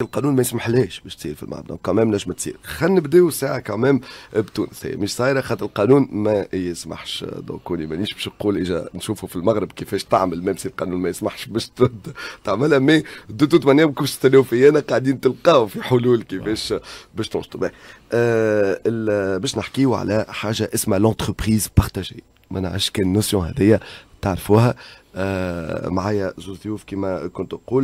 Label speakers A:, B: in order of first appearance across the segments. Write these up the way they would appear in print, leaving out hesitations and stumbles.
A: القانون ما يسمحلهاش باش تصير في المغرب، دونك كمان نجم تصير. خلينا نبداو ساعه كمان بتونس، هي مش صايره خاطر القانون ما يسمحش. دونك كوني مانيش باش نقول اجا نشوفوا في المغرب كيفاش تعمل، ميم سي القانون ما يسمحش باش تعملها، مي دو توت مانيير ماكوش تستناو فيا انا، قاعدين تلقاو في حلول كيفاش باش تنشطوا. باش نحكيو على حاجه اسمها لونتربريز بارتاجي، ما نعرفش كان النوسيون هذيا تعرفوها. معايا زوز ضيوف كما كنت اقول.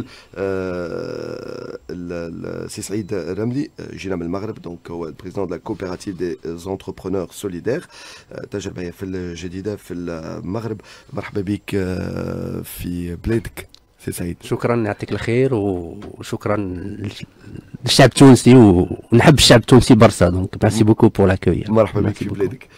A: السي سعيد رملي جينا من المغرب، دونك هو البريزيدون دو لا كوبيراتيف دي زونتربرونور سوليدير، تجربه في الجديده في المغرب. مرحبا بك في بلادك سي سعيد.
B: شكرا، يعطيك الخير، وشكرا للشعب التونسي، ونحب الشعب التونسي برشا، دونك ميرسي بوكو بور لاكوي.
A: مرحبا بك في بلادك.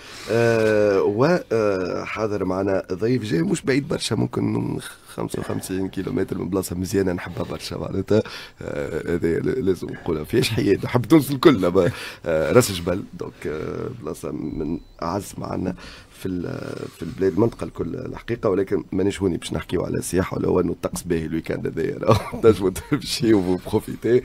A: وحاضر معنا ضيف جاي مش بعيد برشا، ممكن 55 كيلومتر من بلاصه مزيانه نحبها برشا معناتها، هذا لازم نقولها فيهاش حياد، نحب تونس الكل. راس جبل، دونك بلاصه من اعز معنا في البلاد، المنطقه الكل الحقيقه، ولكن مانيش هوني باش نحكيو على السياحه ولا هو انه الطقس باهي الويكاند هذايا نجموا تمشيو وبروفيتي.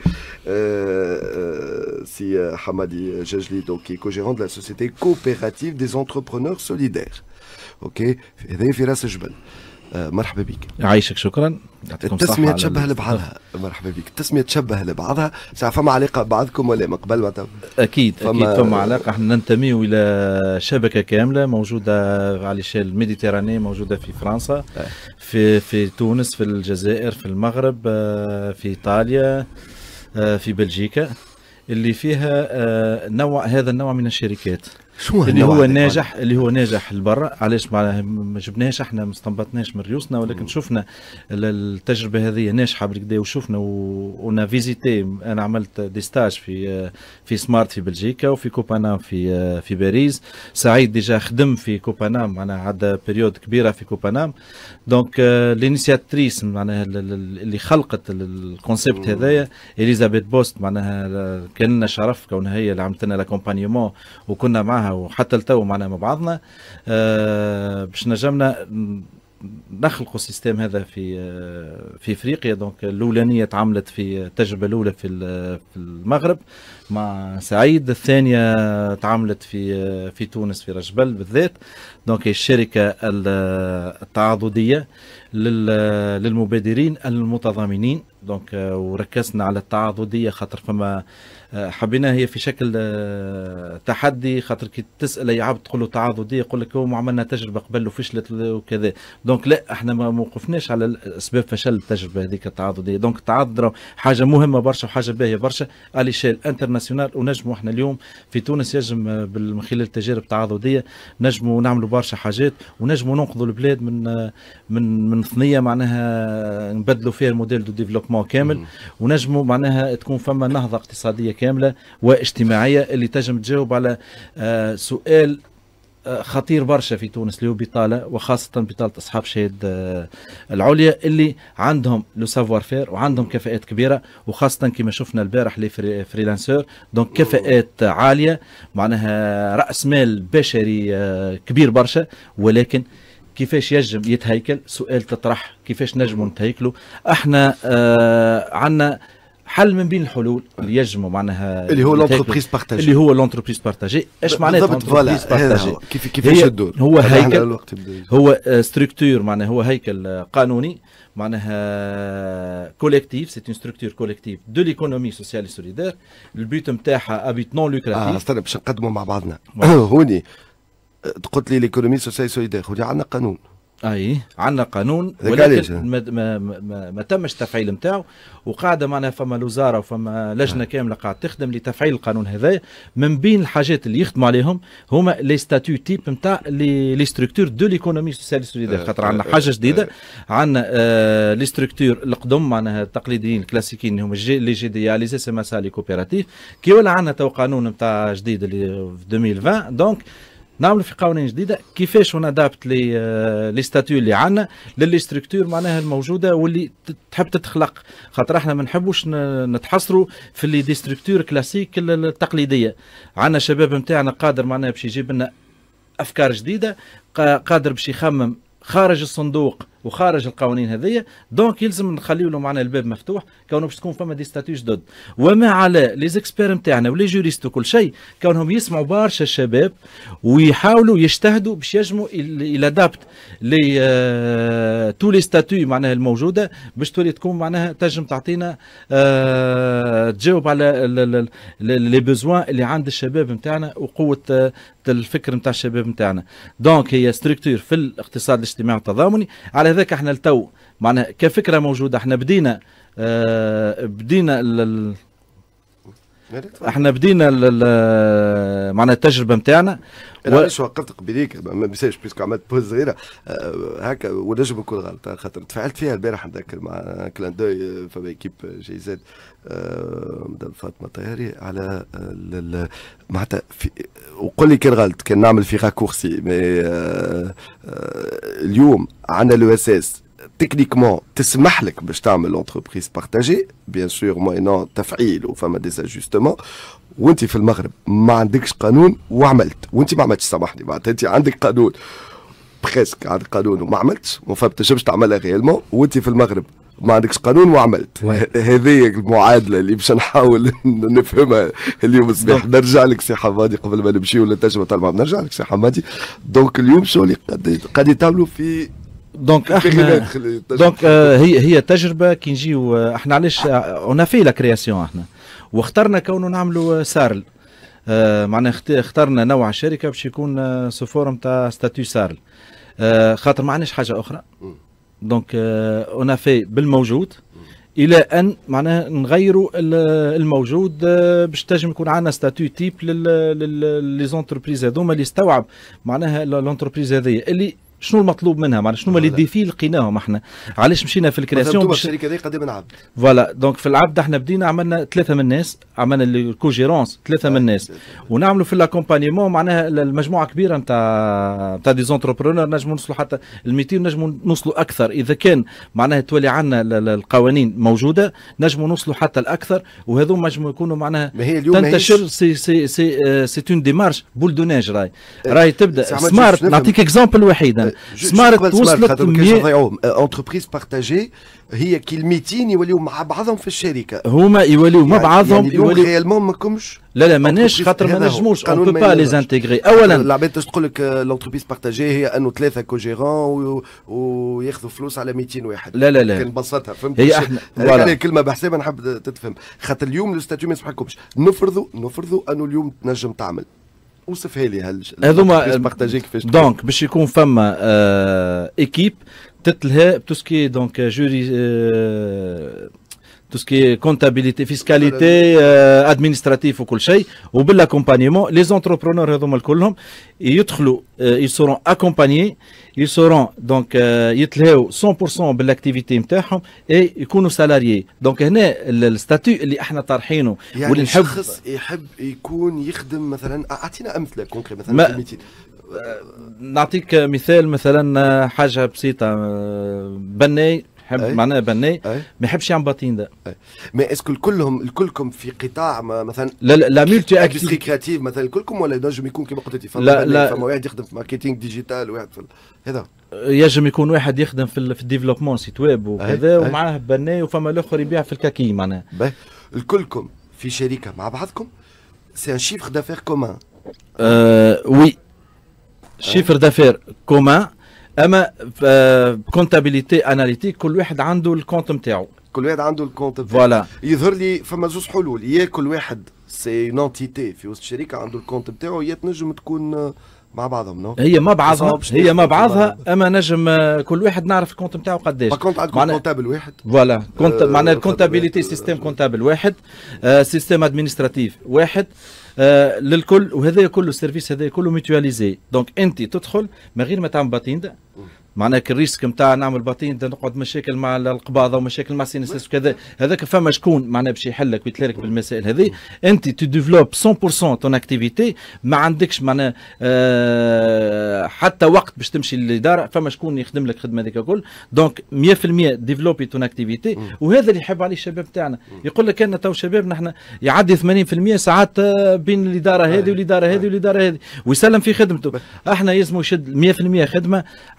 A: سي حمادي جاجلي، دونك كو-جيرون دو لا سوسيتي كوبيراتيف دي زونتربرونور سوليدير، اوكي، هذايا في راس جبل. مرحبا بك.
C: يعيشك، شكرا.
A: التسمية تشبه لبعضها. مرحبا بك. التسمية تشبه لبعضها، فما علاقة بعضكم ولا ما قبل ما
C: أكيد فما علاقة. احنا ننتمي إلى شبكة كاملة موجودة على شال الميديتراني، موجودة في فرنسا، في تونس، في الجزائر، في المغرب، في إيطاليا، في بلجيكا، اللي فيها هذا النوع من الشركات اللي هو ناجح لبرا. علاش ما جبناهش احنا، ما استنبطناش من ريوسنا، ولكن شفنا التجربه هذه ناجحه بالكدا، وشفنا ونا فيزيتي. انا عملت دي ستاج في سمارت في بلجيكا، وفي كوبانام في باريس. سعيد ديجا خدم في كوبانام، معناها عدى بيريود كبيره في كوبانام. دونك الانيسياتريس معناها اللي خلقت الكونسيبت هذايا اليزابيث بوست، معناها كان لنا شرف كونها هي اللي عملت لنا لاكومبانيومون، وكنا معها وحتى التو معنا مع بعضنا باش نجمنا نخلقوا السيستم هذا في افريقيا. دونك الاولانيه تعملت في التجربه الاولى في المغرب مع سعيد، الثانيه تعملت في تونس في رجبل بالذات. دونك الشركه التعاضديه للمبادرين المتضامنين. دونك وركزنا على التعاضديه خاطر فما حبينا هي في شكل تحدي، خاطر كي تسال اي عبد تقول له تعاضديه يقول لك هو عملنا تجربه قبل وفشلت وكذا. دونك لا، احنا ما موقفناش على اسباب فشل التجربه هذيك التعاضديه. دونك التعاضد حاجه مهمه برشا وحاجه باهيه برشا على شيل انترناسيونال، ونجموا احنا اليوم في تونس يجم من خلال التجارب التعاضديه نجموا نعملوا برشا حاجات، ونجموا ننقذوا البلاد من ثنيه معناها نبدلوا فيها الموديل دو ديفلوبمون كامل، ونجموا معناها تكون فما نهضه اقتصاديه كامله واجتماعيه اللي تجم تجاوب على سؤال خطير برشا في تونس اللي هو بطاله، وخاصه بطاله اصحاب الشهاده العليا اللي عندهم لو سافوار فير وعندهم كفاءات كبيره، وخاصه كما شفنا البارح لي فريلانسور. دونك كفاءات عاليه، معناها راس مال بشري كبير برشا، ولكن كيفاش يجم يتهيكل؟ سؤال تطرح كيفاش نجموا نتهيكلوا. احنا عندنا حل من بين الحلول اللي يجموا معناها
A: اللي هو لونتربريز بارتاجي.
C: اللي هو لونتربريز بارتاجي. ايش معناتها لونتربريز بارتاجي؟
A: كيفاش الدور؟
C: هو هيكل، هو ستركتور، معناها هو هيكل قانوني، معناها كوليكتيف. سي اون ستركتور كوليكتيف دو ليكونومي سوسيال سوليدير. البيوت نتاعها ابيت نون لوكراتيف.
A: استنى باش نقدموا مع بعضنا. هوني قلت لي ليكونومي سوسيال سوليدير، هوني عندنا قانون.
C: اي عندنا قانون، ولكن ما تمش التفعيل نتاعو، وقاعده معناها فما الوزاره وفما لجنه كامله قاعده تخدم لتفعيل القانون هذايا. من بين الحاجات اللي يخدموا عليهم هما لي ستاتيو تيب نتاع لي ستركتور دو ليكونومي سوسيال سوليدير. خاطر عندنا حاجه جديده، عندنا لي ستركتور القدم معناها التقليديين الكلاسيكيين هما لي جي دي لي اس ام اس لي كوبيراتيف. كي ولا عندنا تو قانون نتاع جديد اللي في 2020، دونك نعملوا في قوانين جديده كيفاش ونادابت لي ستاتيو اللي عندنا للي ستركتور معناها الموجوده واللي تحب تتخلق. خاطر احنا ما نحبوش نتحصروا في اللي دي ستركتور كلاسيك التقليديه. عندنا شباب نتاعنا قادر معناها باش يجيب لنا افكار جديده، قادر باش يخمم خارج الصندوق وخارج القوانين هذيا، دونك يلزم نخليو له معنا الباب مفتوح كونه باش تكون فما دي ستاتيو جدد. وما على لي زيكسبير نتاعنا ولي جوريست وكل شيء كونهم يسمعوا برشا الشباب ويحاولوا يجتهدوا باش يجموا الادابت لي تو لي ستاتيو معناها الموجوده باش تولي تكون معناها تنجم تعطينا تجاوب على لي بوزوان اللي عند الشباب نتاعنا وقوه الفكر نتاع الشباب نتاعنا. دونك هي ستركتور في الاقتصاد الاجتماعي والتضامني. على هذاك احنا التو معناها كفكره موجوده احنا بدينا معناها التجربه نتاعنا.
A: انا علاش وقفت قبيليك ما بيساش بيسكو عملت بوز صغيره هكا ونجم نكون غلط خاطر تفاعلت فيها البارح نذكر مع كلان دوي فما ايكيب جي زاد مدام فاطمه طياري على معناتها وقول لي كان غلط كان نعمل في راكورسي مي اليوم عندنا لو اس اس تكنيكمون تسمح لك باش تعمل لونتربريز بارتاجي بيان سور موينون تفعيل وفما ديزاجوستمون، وانت في المغرب ما عندكش قانون وعملت، وانت ما عملتش سامحني معناتها انت عندك قانون بريسك عندك قانون وما عملتش وما تنجمش تعملها ريالمون، وانت في المغرب ما عندكش قانون وعملت. هذه المعادله اللي باش نحاول نفهمها اليوم الصباح. نرجع لك سي حمادي قبل ما نمشي ولا تجربه طالما نرجع لك سي حمادي. دونك اليوم شو اللي قاعدين تعملوا في
C: دونك احنا دونك هي تجربه كي نجيو احنا علاش اون في لا كرياسيون احنا واخترنا كونه نعملوا سارل معناها اخترنا نوع الشركه باش يكون سو فورم تاع ستاتيو سارل خاطر ما عندناش حاجه اخرى. دونك اون في بالموجود الى ان معناها نغيروا الموجود باش تنجم يكون عندنا ستاتيو تيب لي زونتربريز هذوما اللي يستوعب معناها لونتربريز هذه اللي شنو المطلوب منها معناها شنو هما لي ديفي اللي لقيناهم احنا علاش مشينا في الكرياسيون
A: باش الشركه هذه قدام العبد.
C: فوالا دونك في العبد احنا بدينا عملنا 3 من الناس، عملنا الكوجيرونس 3 من الناس ونعملوا في الاكومبانيمون معناها المجموعه كبيره نتاع دي زونتربرونور نجموا نوصلوا حتى ال 200 نجموا نوصلوا اكثر اذا كان معناها تولي عندنا القوانين موجوده نجموا نوصلوا حتى الاكثر وهذوما نجموا يكونوا معناها تنتشر سي اون ديمارش بول دوناج راي تبدا سمارت. نعطيك اكزامبل وحيد سمارت وصلت
A: انتربريز بارتاجي هي كي ال 200 يوليو مع بعضهم في الشركه
C: هما يوليو مع بعضهم
A: يوليو ريالمون ماكمش
C: لا ماناش خاطر ما نجموش اون بو با لي زانتيغري. اولا
A: العباد تقول لك لونتربريز بارتاجي هي انه 3 كوجيرون وياخذوا فلوس على 200 واحد.
C: لا
A: كان بسطها فهمت
C: هي احنا
A: هذه كلمه بحسابها نحب تتفهم خاطر اليوم الستاتيو ما يسمحلكمش نفرضوا انه اليوم تنجم تعمل وصفها لي
C: هذوما بارتاجي كيفاش دونك باش يكون فما ايكيب تتلها توسكي دونك جوري توسكي كونتابيليتي فيسكاليتي ادمينستراتيف وكل شيء وبالاكومبانيمون لي زونتربرونور هذوما كلهم يدخلوا يسورون اكومبانيي يسورون دونك يتلهاو 100% بالاكتيفيتي نتاعهم اي يكونوا سالاريي. دونك هنا الستاتيو اللي احنا طارحينه
A: يعني واللي شخص يحب يكون يخدم مثلا اعطينا امثله كونكري مثلا
C: نعطيك مثال مثلا حاجه بسيطه بناي يحب معناها بناي ما يحبش يعمل باتين.
A: ما اسكو الكلكم في قطاع مثلا
C: لا ميلتي
A: اكتيفيتي كرياتيف مثلا الكلكم ولا ينجم يكون كما قلت فما واحد يخدم في ماركتينغ ديجيتال واحد في هذا
C: ينجم يكون واحد يخدم في الديفلوبمون سيت ويب وكذا ومعاه بناي وفما الاخر يبيع في الكاكي معناها.
A: الكلكم في شركه مع بعضكم سي ان شيفر دافير كومان.
C: وي شيفر دافير كومان اما كونتابيليتي اناليتيك كل واحد عنده الكونت نتاعو
A: كل واحد عنده الكونت
C: فوالا.
A: يظهر لي فما زوج حلول يا كل واحد سي نونتيتي في وسط الشركه عنده الكونت نتاعو يا تنجم تكون مع بعضهم نو
C: هي مع بعضها اما نجم كل واحد نعرف الكونت نتاعو قداش.
A: كونت عندكم كونتابل واحد
C: فوالا كونت معناها الكونتابيليتي سيستم كونتابل واحد سيستم ادمينستراتيف واحد للكل وهذا كله السيرفيس هذا كله ميتواليزي. دونك انت تدخل من غير ما تعمل باتين معناها الريسك نتاع نعمل باتين نقعد مشاكل مع القباضه ومشاكل مع سي ان اس وكذا هذاك فما شكون معناها باش يحلك ويتلارك بالمسائل هذه. انت تديفلوب 100% تون اكتيفيتي ما عندكش معناها حتى وقت باش تمشي للاداره فما شكون يخدم لك خدمه هذيك الكل. دونك 100% ديفلوبي تون اكتيفيتي وهذا اللي يحب عليه الشباب تاعنا. يقول لك انا تو شبابنا احنا يعدي 80% ساعات بين الاداره هذه والاداره هذه والاداره هذه ويسلم في خدمته. احنا يلزموا يشد 100% خدمه عنده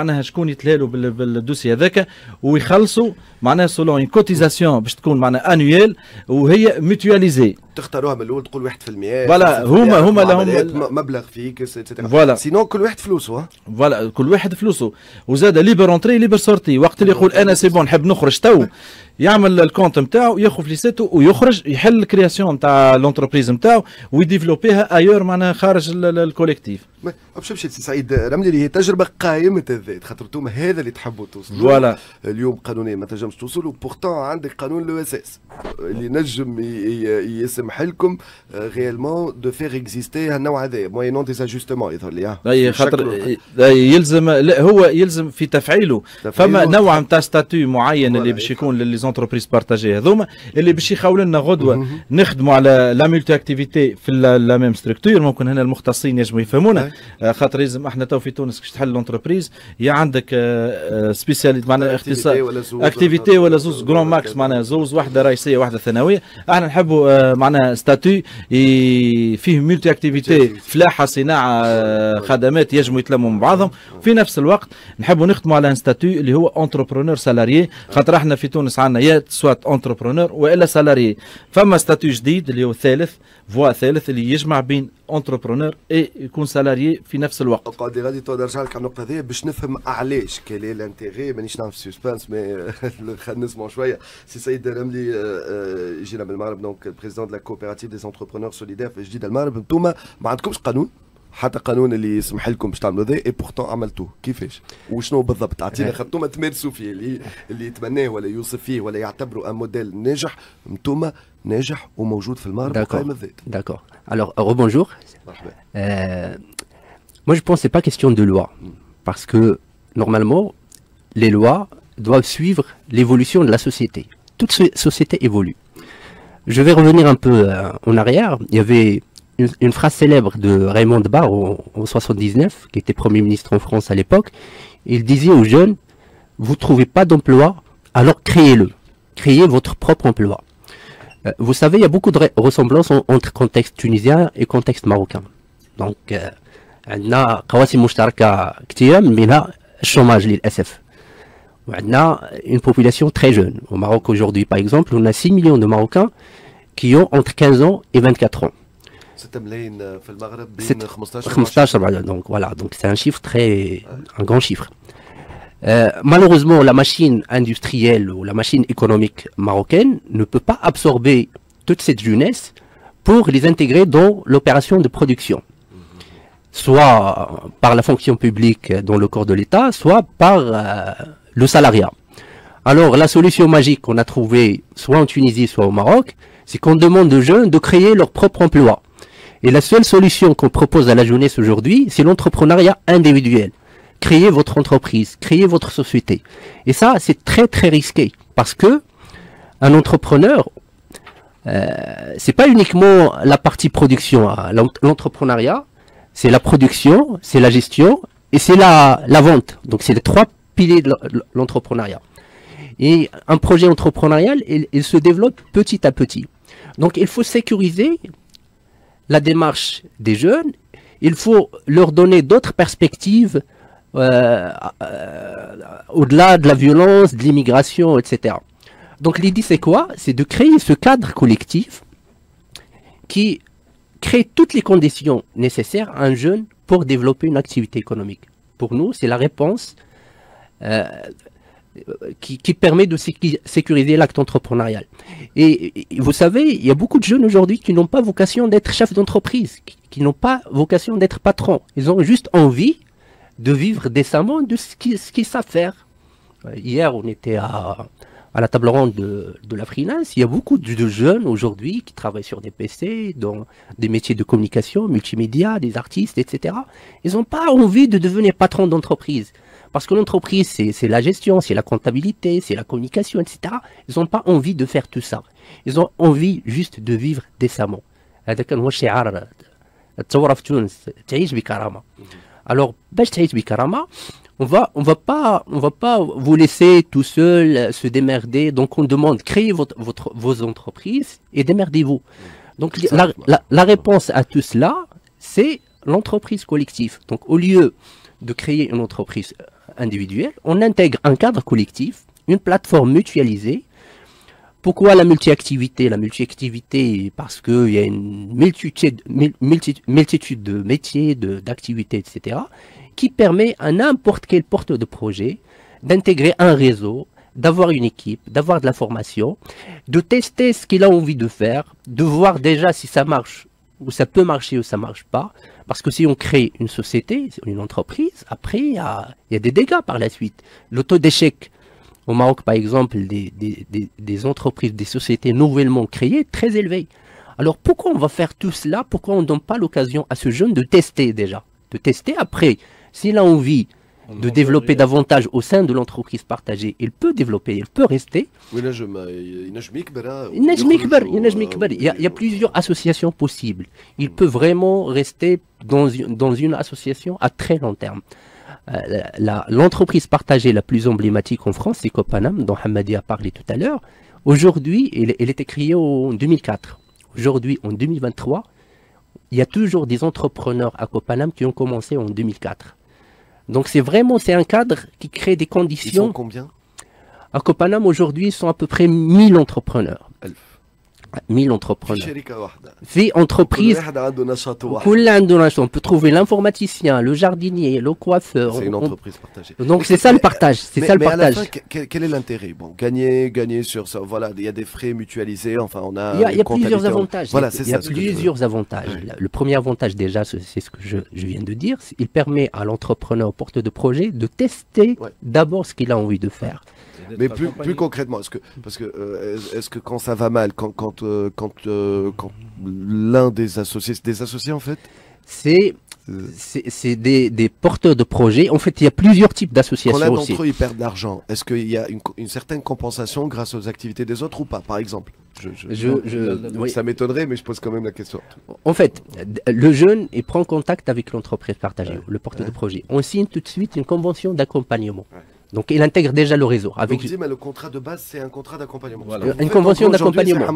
C: معناها شكون يتلالوا بالدوسي هذاك ويخلصوا معناها سولون ان كوتيزاسيون باش تكون معناها انويل وهي ميوتواليزي.
A: تختاروها من الاول تقول 1%.
C: فوالا هما لهم
A: مبلغ فيكس اتسيتيرا.
C: فوالا
A: سينو كل واحد فلوسه.
C: فوالا كل واحد فلوسه وزاد ليبر اونتري ليبر سورتي. وقت اللي يقول انا سي بون نحب نخرج تو يعمل الكونت نتاعو ياخذ فليساتو ويخرج يحل الكرياسيون نتاع لونتربريز نتاعو ويديفلوبيها ايور معناها خارج الكوليكتيف.
A: باش نمشي سي سعيد رملي اللي هي تجربه قائمه الذات خاطر انتم هذا اللي تحبوا توصلوا.
C: فوالا
A: اليوم قانونيا ما تنجمش توصلوا بورتون عندك قانون لو اس اس اللي نجم يسمح لكم غيالمون دو فير اكزيستي هالنوع هذا موينون ديزاجوستمون يظهر لي.
C: اي خاطر يلزم لا هو يلزم في تفعيله فما نوع نتاع ستاتيو معين اللي باش يكون لي زونتربريز بارتاجي هذوما اللي باش يخاول لنا غدوه نخدموا على لا مولتي اكتيفيتي في لا ميم ستركتور. ممكن هنا المختصين يجموا يفهمونا خاطر لازم احنا تو في تونس كيش تحل لونتربريز يا عندك سبيسياليتي معناها اختصاص اكتيفيتي ولا زوز جرون ماكس معناها زوز واحده رئيسيه واحده ثانويه. احنا نحبوا معناها ستاتيو فيه مولتي اكتيفيتي فلاحه صناعه خدمات يجموا يتلموا مع بعضهم. في نفس الوقت نحبوا نخدموا على ان ستاتيو اللي هو انتربرونور سالاريي خاطر احنا في تونس عندنا يا سوات انتربرونور والا سالاريي. فما ستاتيو جديد اللي هو ثالث فوا ثالث اللي يجمع بين انتربرونور اي يكون سالاريي في نفس الوقت.
A: قاعد غادي نرجع لك على النقطه هذه باش نفهم علاش كالي لانتيغي مانيش نعرف سسبانس مي خلينا نسمعوا شويه. سي سيد رملي جينا من المغرب دونك بريزيدون دو لا كوبيراتيف دي انتربرونور سوليدير في جديد المغرب. انتوما ما عندكمش قانون حتى قانون اللي يسمح لكم باش تعملوا ذا اي بورتون عملتوه كيفاش وشنو بالضبط؟ اعطينا خاطر تمارسوا فيه اللي يتمناه ولا يوصف فيه ولا يعتبروا ان موديل ناجح. انتوما ناجح وموجود في المغرب وقائم الذات.
B: D'accord. Alors rebonjour. Moi je pense que c'est pas question de loi parce que normalement les lois doivent suivre l'évolution de la société. Toute société évolue. Je vais revenir un peu en arrière. Il y avait une phrase célèbre de Raymond Barre en 79, qui était Premier ministre en France à l'époque. Il disait aux jeunes, vous ne trouvez pas d'emploi, alors créez-le. Créez votre propre emploi. Vous savez, il y a beaucoup de ressemblances entre contexte tunisien et contexte marocain. Donc, عندنا قواسم مشتركة كثيرة منها الشوماج للأسف. وعندنا une population très jeune. Au Maroc aujourd'hui, par exemple, on a 6 millions de Marocains qui ont entre 15 ans et 24 ans.
A: 6 ملايين في المغرب بين
B: 15 donc voilà, donc c'est un chiffre un grand chiffre. Malheureusement, la machine industrielle ou la machine économique marocaine ne peut pas absorber toute cette jeunesse pour les intégrer dans l'opération de production, soit par la fonction publique dans le corps de l'État, soit par le salariat. Alors la solution magique qu'on a trouvée soit en Tunisie, soit au Maroc, c'est qu'on demande aux jeunes de créer leur propre emploi. Et la seule solution qu'on propose à la jeunesse aujourd'hui, c'est l'entrepreneuriat individuel. Créez votre entreprise, créez votre société. Et ça, c'est très très risqué parce que un entrepreneur, c'est pas uniquement la partie production. L'entrepreneuriat, c'est la production, c'est la gestion et c'est la vente. Donc c'est les trois piliers de l'entrepreneuriat. Et un projet entrepreneurial, il se développe petit à petit. Donc il faut sécuriser la démarche des jeunes, il faut leur donner d'autres perspectives au-delà de la violence, de l'immigration, etc. Donc l'idée c'est quoi? C'est de créer ce cadre collectif qui crée toutes les conditions nécessaires à un jeune pour développer une activité économique. Pour nous, c'est la réponse qui permet de sécuriser l'acte entrepreneurial. Et vous savez, il y a beaucoup de jeunes aujourd'hui qui n'ont pas vocation d'être chefs d'entreprise, qui n'ont pas vocation d'être patrons. Ils ont juste envie de vivre décemment de ce qu'ils savent faire. Hier, on était à la table ronde de la freelance. Il y a beaucoup de jeunes aujourd'hui qui travaillent sur des PC, dans des métiers de communication, multimédia, des artistes, etc. Ils n'ont pas envie de devenir patrons d'entreprise. Parce que l'entreprise, c'est la gestion, c'est la comptabilité, c'est la communication, etc. Ils n'ont pas envie de faire tout ça. Ils ont envie juste de vivre décemment. Alors, on va pas vous laisser tout seul se démerder. Donc, on demande créez vos entreprises et démerdez-vous. Donc, la réponse à tout cela, c'est l'entreprise collective. Donc, au lieu de créer une entreprise individuelle, on intègre un cadre collectif, une plateforme mutualisée. Pourquoi la multi-activité? La multi-activité, parce qu'il y a une multitude de métiers, d'activités, etc., qui permet à n'importe quel porteur de projet d'intégrer un réseau, d'avoir une équipe, d'avoir de la formation, de tester ce qu'il a envie de faire, de voir déjà si ça marche, ou ça peut marcher ou ça ne marche pas. Parce que si on crée une société, une entreprise, après, il y a des dégâts par la suite. Le taux d'échec au Maroc, par exemple, des entreprises, des sociétés nouvellement créées, est très élevé. Alors pourquoi on va faire tout cela? Pourquoi on ne donne pas l'occasion à ce jeune de tester déjà? De tester après, s'il a envie de développer davantage au sein de l'entreprise partagée, il peut développer, il peut rester. Il y a plusieurs associations possibles. Il peut vraiment rester dans une association à très long terme. L'entreprise partagée la plus emblématique en France, c'est Copanam, dont Hamadi a parlé tout à l'heure. Aujourd'hui, elle était créée en 2004. Aujourd'hui, en 2023, il y a toujours des entrepreneurs à Copanam qui ont commencé en 2004. Donc c'est un cadre qui crée des conditions.
A: Ils sont combien?
B: À Copanam, aujourd'hui, ils sont à peu près 1000 entrepreneurs. 1000 entrepreneurs. في entreprise, on peut trouver l'informaticien, le jardinier, le coiffeur.
A: C'est une entreprise partagée.
B: Donc c'est ça le partage.
A: Mais à la fin, quel est l'intérêt? Bon, gagner sur ça. Voilà, il y a des frais mutualisés. Enfin, on a.
B: Il y a plusieurs avantages.
A: Voilà,
B: il y a plusieurs avantages. Le premier avantage déjà, c'est ce que je viens de dire. Il permet à l'entrepreneur porteur de projet de tester d'abord ce qu'il a envie de faire.
A: Mais plus concrètement, est-ce que quand ça va mal, quand l'un des associés en fait, c'est des porteurs de projets. En fait, il y a plusieurs types d'associations. Quand l'un d'entre eux ils perdent de l'argent, est-ce qu'il y a une certaine compensation grâce aux activités des autres ou pas, par exemple?
B: Oui.
A: Ça m'étonnerait, mais je pose quand même la question.
B: En fait, le jeune il prend contact avec l'entreprise partagée, le porteur de projet. On signe tout de suite une convention d'accompagnement. Donc il intègre déjà le réseau.
A: Donc vous dites, mais le contrat de base, c'est un contrat d'accompagnement.
B: Voilà. Une convention d'accompagnement.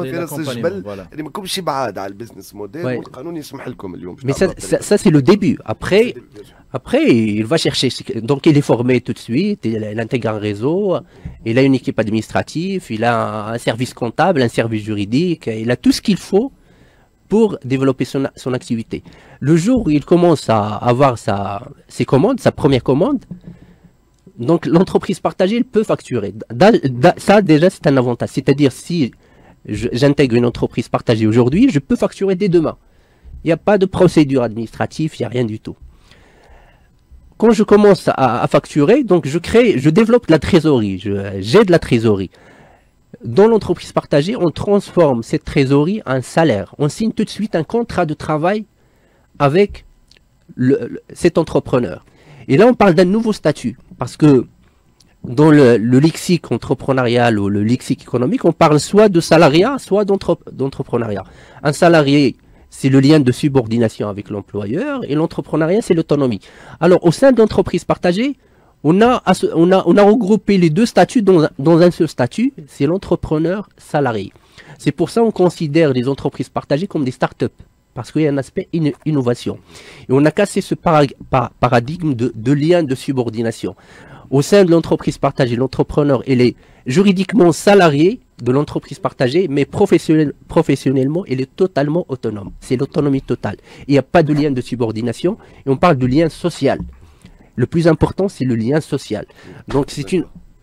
B: Mais ça c'est le début. Après, il va chercher. Donc il est formé tout de suite, il intègre un réseau, il a une équipe administrative, il a un service comptable, un service juridique, il a tout ce qu'il faut pour développer son activité. Le jour où il commence à avoir ses commandes, sa première commande, donc l'entreprise partagée, elle peut facturer. Ça déjà c'est un avantage. C'est-à-dire si j'intègre une entreprise partagée aujourd'hui, je peux facturer dès demain. Il n'y a pas de procédure administrative, il n'y a rien du tout. Quand je commence à facturer, donc je développe de la trésorerie, j'ai de la trésorerie. Dans l'entreprise partagée, on transforme cette trésorerie en salaire. On signe tout de suite un contrat de travail avec cet entrepreneur. Et là, on parle d'un nouveau statut, parce que dans le lexique entrepreneurial ou le lexique économique, on parle soit de salariat, soit d'entrepreneuriat. Un salarié, c'est le lien de subordination avec l'employeur, et l'entrepreneuriat, c'est l'autonomie. Alors, au sein de l'entreprise partagée, on a regroupé les deux statuts dans un seul statut, c'est l'entrepreneur salarié. C'est pour ça qu'on considère les entreprises partagées comme des start-up. Parce qu'il y a un aspect innovation. Et on a cassé ce paradigme de lien de subordination. Au sein de l'entreprise partagée, l'entrepreneur, il est juridiquement salarié de l'entreprise partagée, mais professionnellement, il est totalement autonome. C'est l'autonomie totale. Il n'y a pas de lien de subordination, et on parle de lien social. Le plus important, c'est le lien social. Donc c'est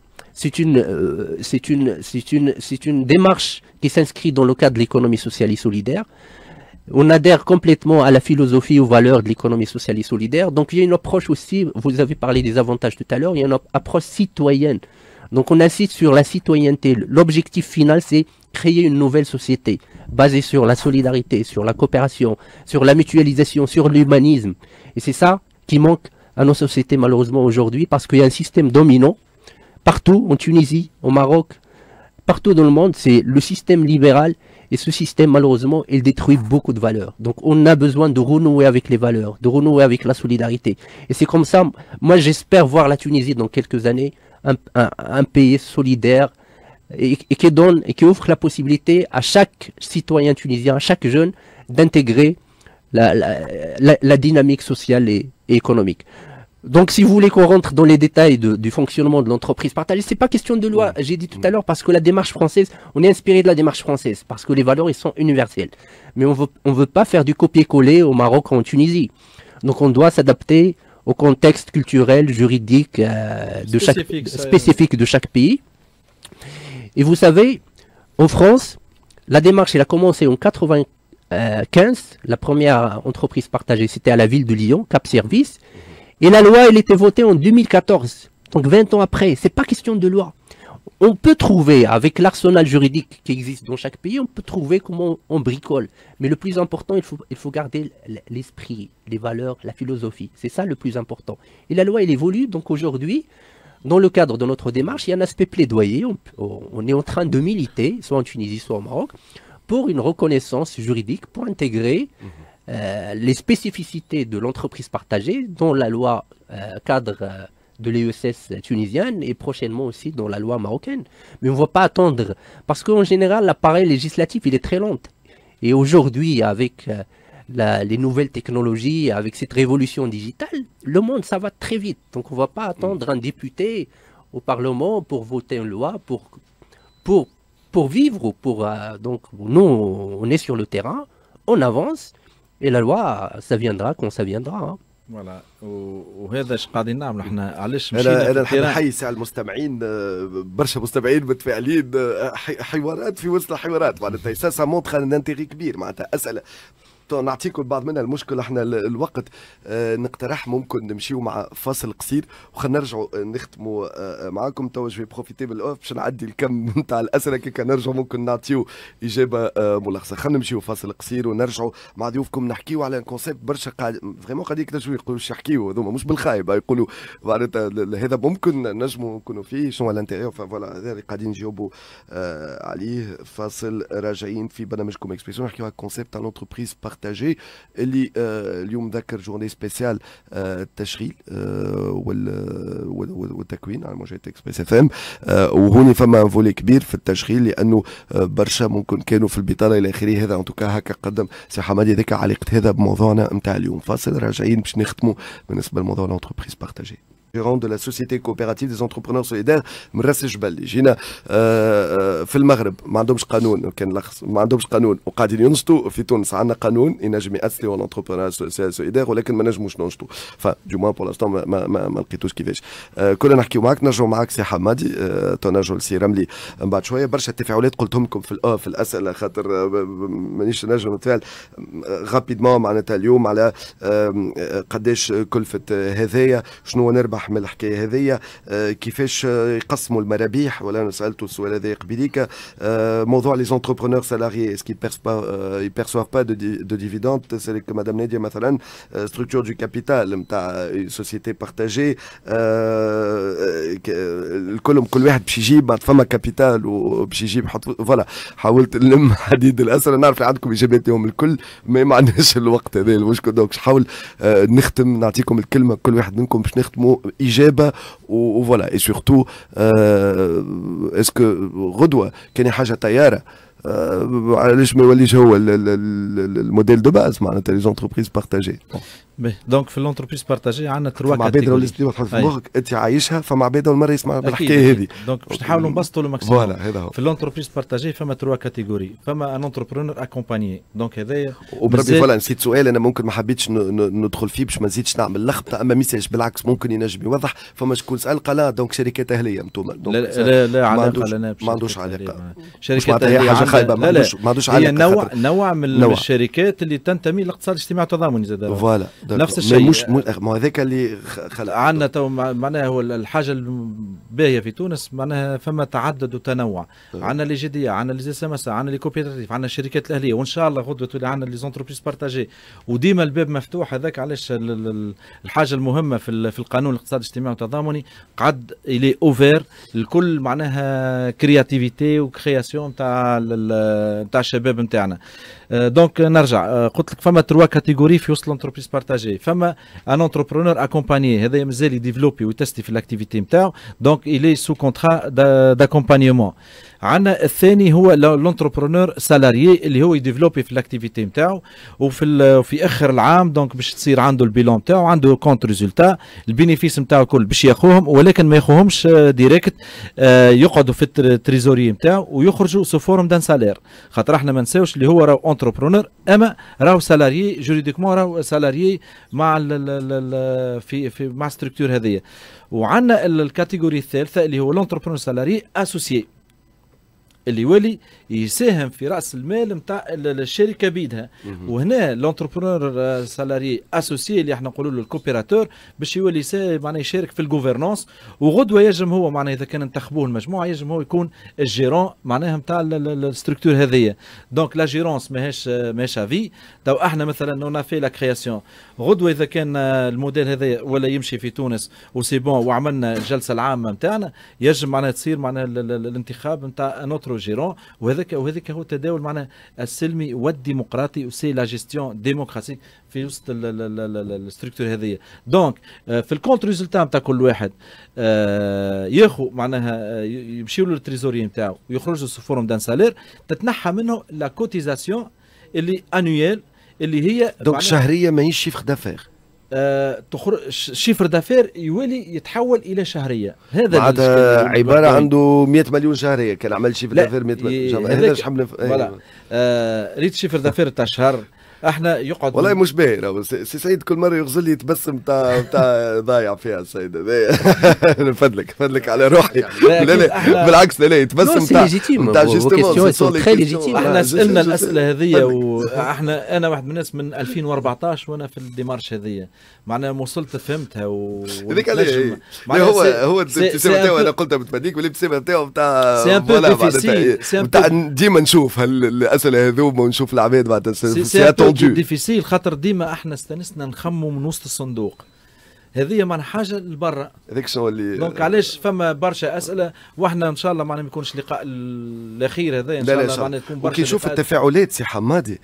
B: une démarche qui s'inscrit dans le cadre de l'économie sociale et solidaire. On adhère complètement à la philosophie, aux valeurs de l'économie sociale et solidaire. Donc il y a une approche aussi, vous avez parlé des avantages tout à l'heure, il y a une approche citoyenne. Donc on insiste sur la citoyenneté. L'objectif final, c'est créer une nouvelle société basée sur la solidarité, sur la coopération, sur la mutualisation, sur l'humanisme. Et c'est ça qui manque à nos sociétés malheureusement aujourd'hui, parce qu'il y a un système dominant partout, en Tunisie, au Maroc, partout dans le monde, c'est le système libéral. Et ce système, malheureusement, il détruit beaucoup de valeurs. Donc, on a besoin de renouer avec les valeurs, de renouer avec la solidarité. Et c'est comme ça, moi, j'espère voir la Tunisie dans quelques années, un pays solidaire et qui offre la possibilité à chaque citoyen tunisien, à chaque jeune, d'intégrer la dynamique sociale et économique. Donc, si vous voulez qu'on rentre dans les détails du fonctionnement de l'entreprise partagée, c'est pas question de loi. J'ai dit tout à l'heure parce que la démarche française, on est inspiré de la démarche française parce que les valeurs, ils sont universelles. Mais on veut pas faire du copier-coller au Maroc ou en Tunisie. Donc, on doit s'adapter au contexte culturel, juridique spécifique de chaque pays. Et vous savez, en France, la démarche, elle a commencé en 95. La première entreprise partagée, c'était à la ville de Lyon, Cap Service. Et la loi, elle était votée en 2014. Donc 20 ans après, c'est pas question de loi. On peut trouver, avec l'arsenal juridique qui existe dans chaque pays, on peut trouver comment on bricole. Mais le plus important, il faut garder l'esprit, les valeurs, la philosophie. C'est ça le plus important. Et la loi, elle évolue. Donc aujourd'hui, dans le cadre de notre démarche, il y a un aspect plaidoyer. On est en train de militer, soit en Tunisie, soit au Maroc, pour une reconnaissance juridique, pour intégrer les spécificités de l'entreprise partagée dans la loi cadre de l'ESS tunisienne et prochainement aussi dans la loi marocaine. Mais on ne va pas attendre, parce qu'en général, l'appareil législatif, il est très lent. Et aujourd'hui, avec les nouvelles technologies, avec cette révolution digitale, le monde, ça va très vite. Donc on ne va pas attendre un député au Parlement pour voter une loi, pour vivre. Donc nous, on est sur le terrain, on avance, et la loi, ça viendra quand ça viendra. Hein.
C: فوالا وهذا اش قاعدين نعملوا احنا علاش
A: انا نحب نحيي ساعة المستمعين برشا مستمعين متفاعلين حوارات في وسط الحوارات معناتها سا مونتر ان انتيغي كبير معناتها اسئله نعطيكم بعض منها. المشكل احنا الوقت نقترح ممكن نمشيو مع فاصل قصير وخلينا نرجعوا نختموا معاكم. تو جو بروفيتي بالاوف باش نعدي الكم نتاع الاسئله كي نرجعوا ممكن نعطيو اجابه ملخصه. خلينا نمشيو فاصل قصير ونرجعوا مع ضيوفكم نحكيو على كونسيبت برشا قاعد فريمون قاعد يكتشفوا يقولوا واش يحكيو هذوما مش بالخايب يقولوا معناتها هذا ممكن نجموا نكونوا فيه شنو الانتيريور فوالا هذا اللي قاعدين نجاوبوا عليه. فاصل راجعين في برنامجكم اكسبريسيون نحكيو على كونسيبت تاع لونتربريز بارتاجي اللي اليوم ذكر جورني سبيسيال التشغيل والتكوين على موجة اكسبريس اف ام. وهوني فما فولي كبير في التشغيل لانه برشا ممكن كانوا في البطاله الى اخره. هذا انتوكا هكا قدم سي حمادي ذيك علاقه هذا بموضوعنا نتاع اليوم. فاصل راجعين باش نختموا بالنسبه لموضوع لونتربريز بارتاجي. gérant de la société coopérative des entrepreneurs solidaires من راس الجبل. جينا في المغرب ما عندهمش قانون، كان لخص ما عندهمش قانون وقاعدين ينشطوا. في تونس عندنا قانون ينجم يأسسوا الانتربرونور سوليدير ولكن ما نجموش ننشطوا. ف دو موان بور لانستون ما لقيتوش كيفاش. كنا نحكيو معاك نرجعوا معاك سي حمادي تنرجعوا لسي رملي من بعد شويه. برشا تفاعلات قلتهم لكم في الاسئله خاطر مانيش نجم نتفاعل غابيدمون معناتها اليوم على قداش كلفه هذايا، شنو نربح من الحكايه هذيا، كيفاش يقسموا المرابيح. ولا سالته السؤال هذا قبيليك. موضوع لي زونتربرونور سالاريي اسكي يبيرسوف با دو ديفيدوند. سي كو مدام ناديه مثلا ستركتور دو كابيتال نتاع سوسيتي بارتاجي الكل كل واحد باش يجيب بعد فما كابيتال وباش يجيب يحط. فوالا حاولت نلم حديد الاسئله نعرف عندكم اجابات لهم الكل ما عندناش الوقت هذا المشكل. دونك نحاول نختم نعطيكم الكلمه كل واحد منكم باش نختموا اجابه وفوالا. اي سورتو اسكو غدوه كاين حاجه طياره علاش ما يوليش هو الموديل دو باز معناتها لي زونتربريز بارتاجي.
C: دونك في الانتربريز بارتاجي عندنا تروا
A: كاتيجوري. مع عباد اللي تحط في مخك انت عايشها فما عباد اول مره يسمع بالحكايه هذه.
C: دونك باش نحاولوا نبسطوا لو ماكسيموم.
A: فوالا هذا هو.
C: في الانتربريز بارتاجي فما تروا كاتيجوري. فما ان انتربرونور اكومباني دونك هذايا
A: وبربي فوالا نسيت سؤال انا ممكن ما حبيتش ندخل فيه باش ما نزيدش نعمل لخبطه اما ميساج بالعكس ممكن ينجم يوضح. فما شكون سال قال دونك شركات اهليه انتم
C: لا علاقه لنا
A: ما عندوش علاقه.
C: شركات
A: هي حاجه خايبه ما عندوش علاقه.
C: هي نوع من الشركات اللي تنتمي للاقتصاد الاجتماعي والتضامني زاد.
A: فوالا
C: نفس الشيء.
A: ما هذاك اللي خلق
C: عندنا تو معناها هو الحاجه الباهيه في تونس معناها فما تعدد وتنوع. عندنا لي جي دي، عندنا لي زي ام اس، عندنا لي كوبيراتيف، عندنا الشركات الاهليه، وان شاء الله غدوه تولي عندنا لي زونتربريز بارتاجي. وديما الباب مفتوح. هذاك علاش الحاجه المهمه في القانون الاقتصاد الاجتماعي والتضامني قعد الي اوفير الكل معناها كرياتيفيتي وكرياسيون تاع الشباب نتاعنا. دونك نرجع قلت لك فما تروا كاتيجوري في وسط الانتربريز بارتاجي. partagée. Femme un entrepreneur accompagné, هذا مازال يديفلوبي ويتستي في l'activité نتاعو. Donc il est sous contrat d'accompagnement. عندنا الثاني هو لونتربرونور سالاريي اللي هو يديفلوبي في الاكتيفيتي نتاعو في اخر العام دونك باش تصير عنده البيلون نتاعو عنده كونت ريزولتا البينيفيس نتاعو الكل باش ياخوهم ولكن ما ياخوهمش ديريكت يقعدوا في التريزوري نتاعو ويخرجوا سو فورم دان سالير خاطر احنا ما نساوش اللي هو راهو انتربرونور اما راهو سالاريي جوريديكمون راهو سالاريي مع في مع ستركتور هذيا. وعندنا الكاتيجوري الثالثه اللي هو لونتربرونور سالاري اسوسيي اللي يولي يساهم في راس المال نتاع الشركه بيدها. وهنا لونتربرونور سالاري اسوسيي اللي احنا نقولوا له الكوبيراتور باش يولي معناها يشارك في الجوفرنانس وغدوه يجم هو معناها اذا كان انتخبوه المجموعه يجم هو يكون الجيرون معناها نتاع الستركتور هذيا. دونك لا جيرونس ماهيش افي. تو احنا مثلا اون في لا كرياسيون غدوه اذا كان الموديل هذا ولا يمشي في تونس وسي بون وعملنا الجلسه العامه نتاعنا يجم معناها تصير معناها الانتخاب نتاع نوترو جيرون وهذاك هو التداول معناها السلمي والديمقراطي وسي لا جيستيون ديموكراتيك في وسط الستركتور هذيا. دونك في الكونت ريزولتا نتاع كل واحد ياخذ معناها يمشيو له التريزوري نتاعو ويخرجوا سو فورم دان سالير تتنحى منه لا كوتيزاسيون اللي انويل اللي هي
A: دونك شهريه ماهيش شيفر دافير
C: شيفر دافير يولي يتحول الى شهريه. هذا
A: عباره عنده 100 مليون شهريه كان عمل شيفر دافير 100 مليون هذا شحال
C: ريت شيفر دافير تاع شهر احنا يقعد
A: والله مش باهي. سي سعيد كل مره يغزل لي يتبسم تاع ضايع فيها السيد هذا. فضلك على روحي. لا بالعكس لا يتبسم تاع جوستومون
C: احنا سالنا الاسئله هذيا واحنا انا واحد من الناس من 2014 وانا في الديمارش هذيا معناها وصلت فهمتها
A: هذيك هو الابتسامه نتاعو انا قلتها بتبديك والابتسامه نتاعو نتاع ديما نشوف الاسئله هذوما ونشوف العباد بعد
C: ديفيسيل خاطر ديما احنا استنسنا نخمو من وسط الصندوق هذه من حاجه لبرا.
A: هذيك شنو اللي
C: دونك علاش فما برشا اسئله واحنا ان شاء الله ما يكونش اللقاء الاخير هذا ان شاء الله معناها تكون برشا.
A: وكي نشوف التفاعلات سي حمادي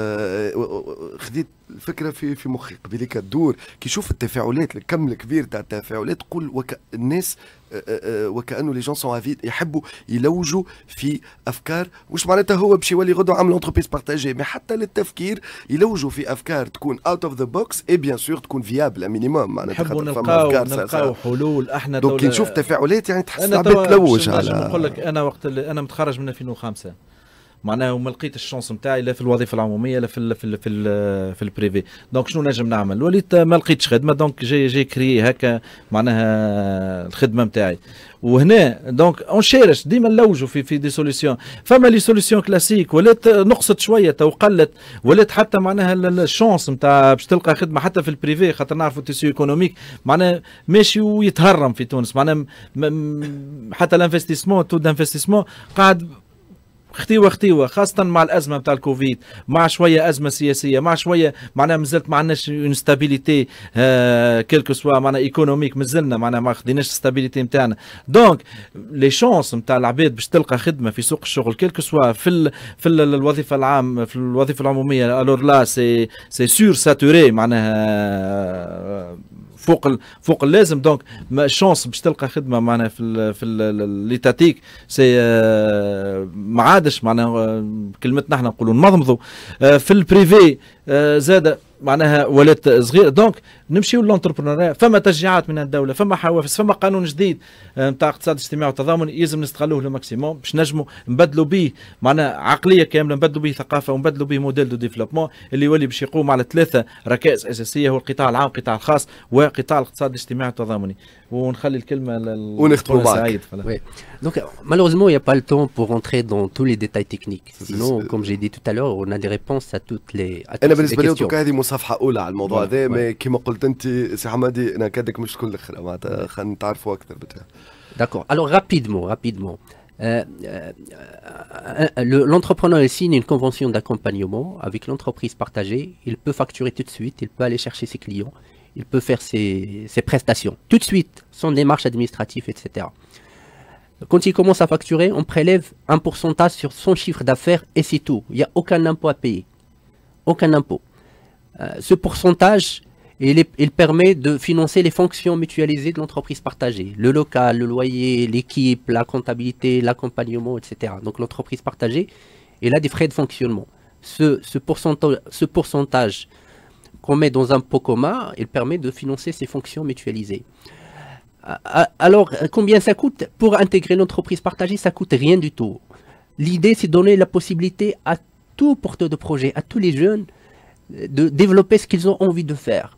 A: خذيت الفكره في مخي قبيليك الدور كي نشوف التفاعلات الكم الكبير تاع التفاعلات تقول الناس وكانه لي جون سون افيد يحبوا يلوجوا في افكار مش معناتها هو باش يولي غدوه عامل انتربريز بارتاجي مي حتى للتفكير يلوجوا في افكار تكون اوت اوف ذا بوكس اي بيان سور تكون فيابل مينيموم معناتها
C: نحبوا نلقاو حلول. احنا
A: دونك كي نشوف تفاعلات يعني تحس العباد تلوج على
C: نقول لك انا وقت انا متخرج من 2005 معناها وما لقيت الشانس نتاعي لا في الوظيفه العموميه لا في البريفي. دونك شنو نجم نعمل وليت ما لقيتش خدمه دونك جي كري هكا معناها الخدمه نتاعي. وهنا دونك اون شيرش ديما نلوجوا في دي سوليسيون. فما لي سوليسيون كلاسيك ولات نقصت شويه تو قلت ولات حتى معناها الشانس نتاع باش تلقى خدمه حتى في البريفي خاطر نعرفوا التيسيو ايكونوميك معناها ماشي ويتهرم في تونس معناها حتى الانفستيسمون تو دانفستيسمون قاعد ختيوه خاصة مع الأزمة نتاع الكوفيد مع شوية أزمة سياسية مع شوية معناها مازلت ما عندناش اون ستابيليتي كيلكو سوا معناها ايكونوميك مازلنا معناها ما خديناش ستابيليتي نتاعنا. دونك لي شانس نتاع العباد باش تلقى خدمة في سوق الشغل كيلكو سوا في الوظيفة العام في الوظيفة العمومية الور لا سي سور ساتوري معناها فوق اللازم. دونك شانس باش تلقى خدمه معناها في ليتاتيك سي ما عادش معناها كلمتنا احنا نقولوا نمضمضوا في البريفي زاد معناها ولات صغيره. دونك نمشيو للانتربرونيا فما تشجيعات من الدوله فما حوافز فما قانون جديد نتاع اقتصاد اجتماعي وتضامن يلزم نستغلوه للماكسيموم باش نجموا نبدلوا به معناها عقليه كامله نبدلوا به ثقافه ونبدلوا به موديل دو ديفلوبمون اللي يولي باش يقوم على 3 ركائز اساسيه هو القطاع العام القطاع الخاص وقطاع الاقتصاد الاجتماعي والتضامني. ونخلي الكلمه
A: ونختموا معك.
B: Donc malheureusement il n'y a pas le temps pour rentrer dans tous les détails techniques. Sinon comme j'ai dit tout à l'heure on a des réponses à toutes les questions.
A: هذه مصافحه اولى على الموضوع هذا مي كما قلت انت سي حمادي انا كادك مش تكون الاخرى معناتها خلينا نتعرفوا اكثر بتاع.
B: D'accord. Alors rapidement. L'entrepreneur signe une convention d'accompagnement avec l'entreprise partagée. Il peut facturer tout de suite, il peut aller chercher ses clients, il peut faire ses prestations tout de suite, sans démarche administrative, etc. Quand il commence à facturer, on prélève un pourcentage sur son chiffre d'affaires et c'est tout. Il n'y a aucun impôt à payer. Aucun impôt. Ce pourcentage Et il permet de financer les fonctions mutualisées de l'entreprise partagée. Le local, le loyer, l'équipe, la comptabilité, l'accompagnement, etc. Donc l'entreprise partagée, elle a des frais de fonctionnement. Ce pourcentage qu'on met dans un pot commun, il permet de financer ces fonctions mutualisées. Alors, combien ça coûte? Pour intégrer l'entreprise partagée, ça coûte rien du tout. L'idée, c'est de donner la possibilité à tout porteur de projet, à tous les jeunes, de développer ce qu'ils ont envie de faire.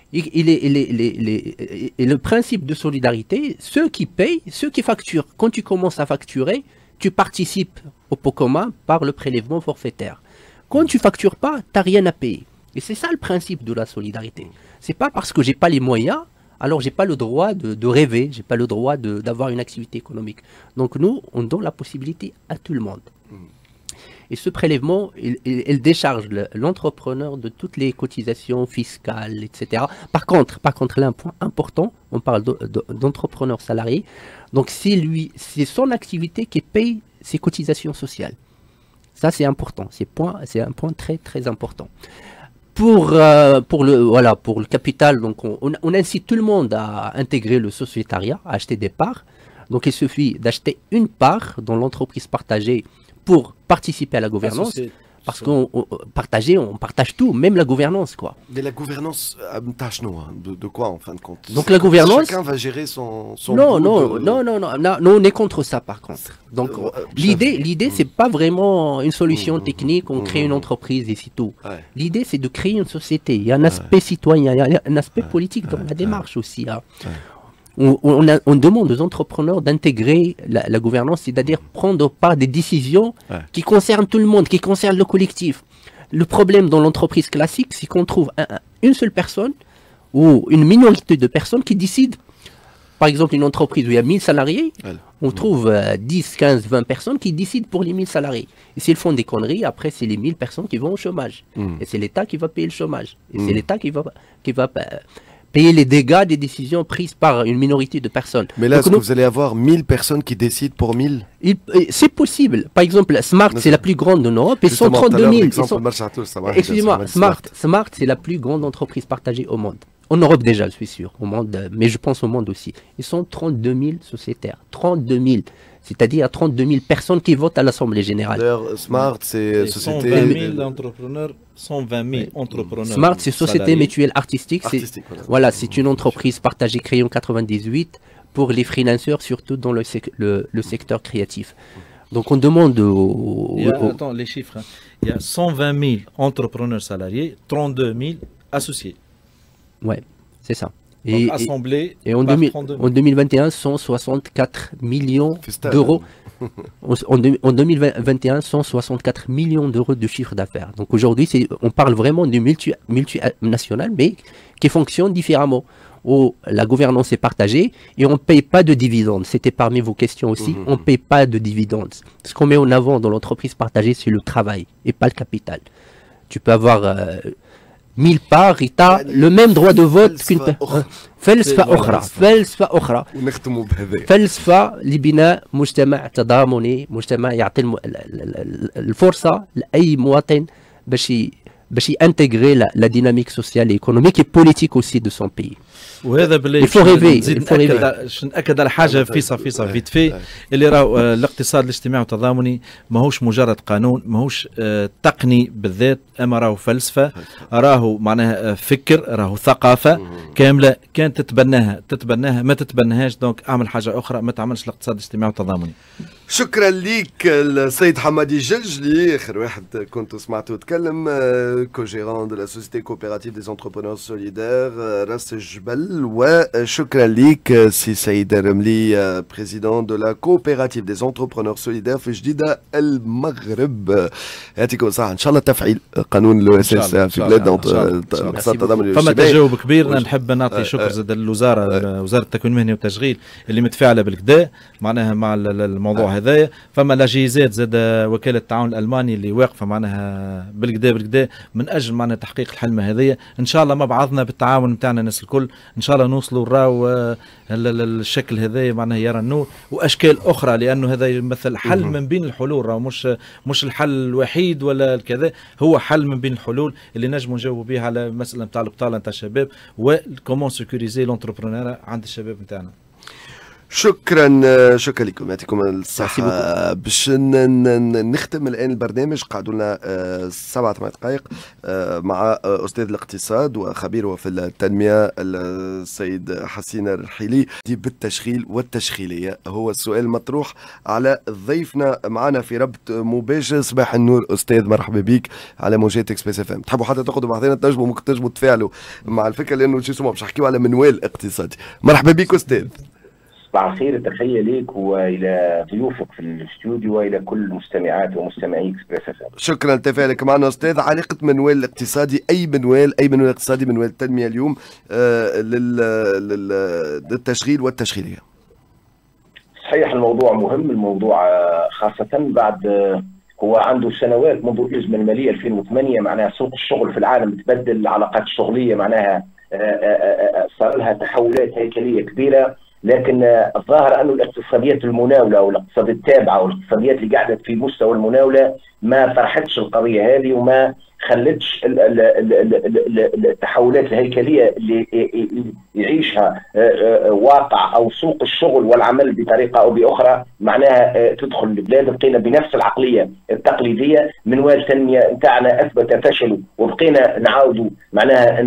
B: Et le principe de solidarité, ceux qui payent, ceux qui facturent, quand tu commences à facturer, tu participes au pot commun par le prélèvement forfaitaire. Quand tu factures pas, tu n'as rien à payer. Et c'est ça le principe de la solidarité. C'est pas parce que j'ai pas les moyens, alors j'ai pas le droit de rêver, j'ai pas le droit d'avoir une activité économique. Donc nous, on donne la possibilité à tout le monde. Et ce prélèvement, il décharge l'entrepreneur de toutes les cotisations fiscales, etc. Par contre, là, un point important, on parle d'entrepreneur salarié. Donc c'est son activité qui paye ses cotisations sociales. Ça, c'est important. C'est un point très, très important. Pour le capital, donc on incite tout le monde à intégrer le sociétariat, à acheter des parts. Donc il suffit d'acheter une part dans l'entreprise partagée pour participer à la gouvernance. Parce qu'on partage tout, même la gouvernance, quoi.
A: Mais la gouvernance, de quoi en fin de compte?
B: Donc la gouvernance,
A: chacun va gérer son
B: non, on est contre ça par contre. Donc l'idée c'est pas vraiment une solution technique, on crée une entreprise et c'est tout. Ouais. L'idée c'est de créer une société. Il y a un aspect citoyen, il y a un aspect politique dans la démarche aussi. Hein. On demande aux entrepreneurs d'intégrer la gouvernance, c'est-à-dire prendre part des décisions qui concernent tout le monde, qui concernent le collectif. Le problème dans l'entreprise classique, c'est qu'on trouve une seule personne ou une minorité de personnes qui décident. Par exemple, une entreprise où il y a 1000 salariés, on trouve 10, 15, 20 personnes qui décident pour les 1000 salariés. Et s'ils font des conneries, après, c'est les 1000 personnes qui vont au chômage. Et c'est l'État qui va payer le chômage. Et c'est l'État qui va payer les dégâts des décisions prises par une minorité de personnes.
A: Mais là, est-ce que vous allez avoir 1000 personnes qui décident pour 1000?
B: C'est possible. Par exemple, Smart, c'est la plus grande en Europe. Ils sont 32 000. Excusez-moi, Smart, c'est la plus grande entreprise partagée au monde. En Europe déjà, je suis sûr. Au monde, mais je pense au monde aussi. Ils sont 32 000 sociétaires. 32 000. C'est-à-dire 32 000 personnes qui votent à l'Assemblée générale.
A: D'ailleurs, Smart, c'est société...
C: 120 000 entrepreneurs. 120 000 entrepreneurs.
B: Smart, c'est Société Mutuelle Artistique. Voilà, c'est une entreprise partagée créée en 98 pour les freelancers, surtout dans le secteur créatif. Donc on demande
C: Attends, les chiffres. Hein. Il y a 120 000 entrepreneurs salariés, 32 000 associés.
B: Ouais, c'est ça.
C: Donc assemblés
B: et en 2021, 164 millions d'euros. En 2021, 164 millions d'euros de chiffre d'affaires. Donc aujourd'hui, on parle vraiment du multinational, mais qui fonctionne différemment. Où la gouvernance est partagée et on ne paye pas de dividendes. C'était parmi vos questions aussi. On ne paye pas de dividendes. Ce qu'on met en avant dans l'entreprise partagée, c'est le travail et pas le capital. Tu peux avoir 1000 parts et tu as le même droit de vote qu'une فلسفة أخرى فلسفة لبناء مجتمع تضامني مجتمع يعطي الفرصة لأي مواطن باش ينتغري لا ديناميك سوسيال ايكونوميك اي بوليتيك اوسي دو سون بيي.
C: وهذا بالله نأكد على حاجه فيصا فيت في اللي راهو الاقتصاد الاجتماعي والتضامني ماهوش مجرد قانون، ماهوش تقني بالذات، اما راهو فلسفه، راهو معناها فكر، راهو ثقافه كامله. كان تتبناها ما تتبناهاش، دونك اعمل حاجه اخرى، ما تعملش الاقتصاد الاجتماعي والتضامني.
A: شكرا ليك السيد حمادي الجلجلي، اخر واحد كنت سمعته يتكلم، كوجيران دو لا سوسيتي كوبيراتيف دي انتربرونور سوليدير راس الجبل. وشكرا ليك سي سيد الرملي، بريزيدون دو لا كوبيراتيف دي انتربرونور سوليدير في جديدة المغرب. يعطيكم الصحة. ان شاء الله تفعيل قانون لو اس اس في بلادنا اقتصاد التضامن.
C: فما تجاوب كبير. نحب نعطي شكر زاد الوزاره، وزاره التكوين المهني والتشغيل اللي متفاعله بالكدا معناها مع الموضوع هذايا. فما لاجيزات زاد وكاله التعاون الالماني اللي واقفه معناها بالكدا من اجل معناها تحقيق الحلم هذايا. ان شاء الله مع بعضنا بالتعاون نتاعنا الناس الكل ان شاء الله نوصلوا نراو الشكل هذايا معناها يرى النور واشكال اخرى، لانه هذا يمثل حل من بين الحلول، راهو مش الحل الوحيد ولا كذا، هو حل من بين الحلول اللي نجموا نجاوبوا بها على المساله نتاع البطاله نتاع الشباب وكومون سيكوريزي لونتربرونور عند الشباب نتاعنا.
A: شكرا لكم، يعطيكم الصحة. باش نختم الآن البرنامج، قعدوا لنا 7 دقائق مع أستاذ الاقتصاد وخبيره في التنمية السيد حسين الرحيلي بالتشغيل والتشغيلية. هو السؤال المطروح على ضيفنا معنا في ربط مباشر. صباح النور أستاذ، مرحبا بك على موجات اكسبريس اف ام. تحبوا حتى تاخذوا بعضنا تنجموا ممكن تنجموا تفاعلوا مع الفكرة، لأنه شو اسمه باش نحكيو على منوال اقتصادي. مرحبا بك أستاذ.
D: صباح الخير، تحية ليك والى ضيوفك في الاستوديو والى كل مستمعات ومستمعي اكسبريس اف ام.
A: شكرا لتفاعلك معنا استاذ. علاقة منوال الاقتصادي، اي منوال اقتصادي، منوال التنمية اليوم للتشغيل والتشغيلية.
D: صحيح الموضوع مهم، الموضوع خاصة بعد هو عنده سنوات منذ الأزمة المالية 2008 معناها سوق الشغل في العالم تبدل، العلاقات الشغلية معناها صار لها تحولات هيكلية كبيرة، لكن الظاهر أنه الاقتصاديات المناولة والاقتصاديات التابعة والاقتصاديات اللي قاعدة في مستوى المناولة ما فرحتش القضية هذه وما خلتش التحولات الهيكلية اللي يعيشها واقع أو سوق الشغل والعمل بطريقة أو بأخرى معناها تدخل البلاد. بقينا بنفس العقلية التقليدية، منوال التنمية نتاعنا أثبت فشله وبقينا نعاودوا معناها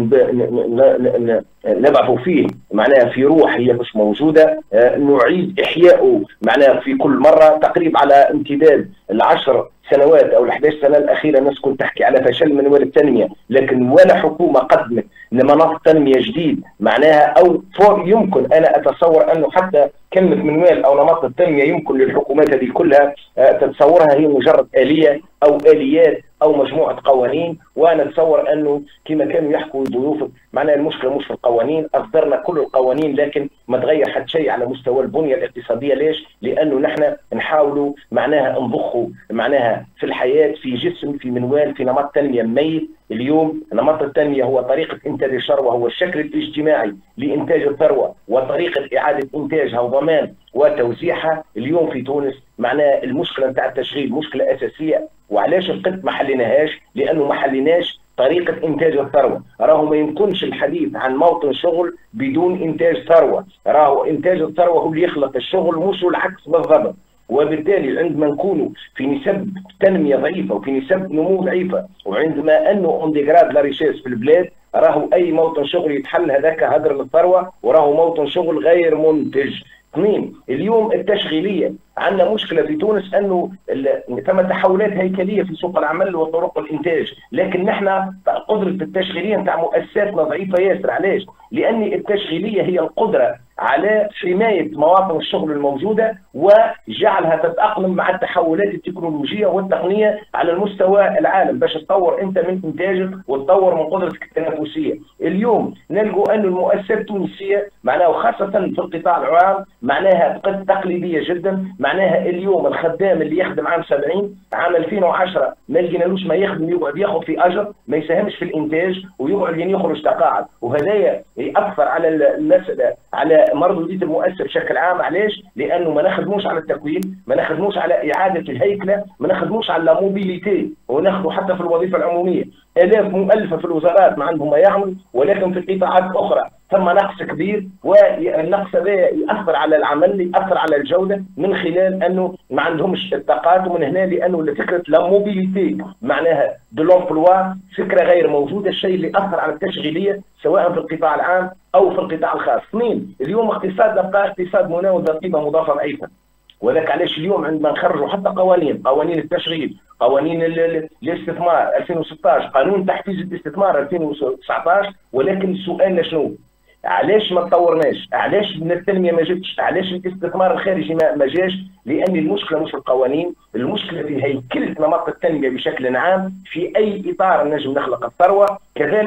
D: نبعثوا فيه معناها في روح هي مش موجودة، نعيد إحياؤه معناها في كل مرة تقريبا على امتداد 10 سنوات او 11 سنه الاخيره. الناس كنت تحكي على فشل منوال التنميه، لكن ولا حكومه قدمت لمناطق تنميه جديد معناها او يمكن انا اتصور انه حتى كلمه منوال او نمط التنميه يمكن للحكومات هذه كلها تتصورها هي مجرد اليه او اليات او مجموعه قوانين. وانا اتصور انه كما كانوا يحكوا ضيوفك معناها المشكله مش في القوانين، اصدرنا كل القوانين لكن ما تغير حتى شيء على مستوى البنيه الاقتصاديه. ليش؟ لانه نحن نحاولوا معناها نضخوا معناها في الحياه في جسم في منوال في نمط تنميه ميت. اليوم نمط التنميه هو طريقه انتاج الثروه، هو الشكل الاجتماعي لانتاج الثروه وطريقه اعاده انتاجها وضمان وتوزيعها. اليوم في تونس معناها المشكله نتاع التشغيل مشكله اساسيه. وعلاش القط ما حليناهاش؟ لانه ما حليناش طريقه انتاج الثروه. راهو ما يمكنش الحديث عن موطن شغل بدون انتاج ثروه، راهو انتاج الثروه هو اللي يخلق الشغل مش العكس بالضبط. وبالتالي عندما نكونوا في نسب تنميه ضعيفه وفي نسب نمو ضعيفه وعندما انه اون ديغراد لا ريشيس في البلاد، راهو اي موطن شغل يتحل هذاك هدر للثروه وراهو موطن شغل غير منتج. اثنين، اليوم التشغيليه عندنا مشكله في تونس انه ثم تحولات هيكليه في سوق العمل وطرق الانتاج، لكن نحن قدره التشغيليه نتاع مؤسساتنا ضعيفه ياسر. علاش؟ لان التشغيليه هي القدره على حمايه مواطن الشغل الموجوده وجعلها تتاقلم مع التحولات التكنولوجيه والتقنيه على المستوى العالم باش تطور انت من انتاجك وتطور من قدرتك التنافسيه. اليوم نلقوا انه المؤسسات التونسيه معناها وخاصه في القطاع العام معناها تقليديه جدا. معناها اليوم الخدام اللي يخدم عام 70 عام 2010 ما لقينالوش ما يخدم، يقعد ياخذ في اجر ما يساهمش في الانتاج ويقعد لين يخرج تقاعد، وهذايا ياثر على المساله على مردوديه المؤسسه بشكل عام. علاش؟ لانه ما نخدموش على التكوين، ما نخدموش على اعاده الهيكله، ما نخدموش على موبيليتي، وناخذوا حتى في الوظيفه العموميه الاف مؤلفه في الوزارات ما عندهم ما يعمل، ولكن في قطاعات اخرى ثم نقص كبير، والنقص هذا ياثر على العمل، ياثر على الجوده من خلال انه ما عندهمش الطاقات. ومن هنا لانه فكره لا موبيليتي معناها دو لومبلوا فكره غير موجوده، الشيء اللي اثر على التشغيليه سواء في القطاع العام او في القطاع الخاص. اثنين، اليوم اقتصادنا بقى اقتصاد مناول بقيمه مضافه ضعيفه، وذاك علاش اليوم عندما نخرجوا حتى قوانين التشغيل، قوانين الاستثمار 2016، قانون تحفيز الاستثمار 2019، ولكن سؤالنا شنو؟ علاش ما تطورناش؟ علاش التنميه ما جاتش؟ علاش الاستثمار الخارجي ما جاش؟ لان المشكله مش في القوانين، المشكله في هيكله نمط التنميه بشكل عام. في اي اطار نجم نخلق الثروه، كذلك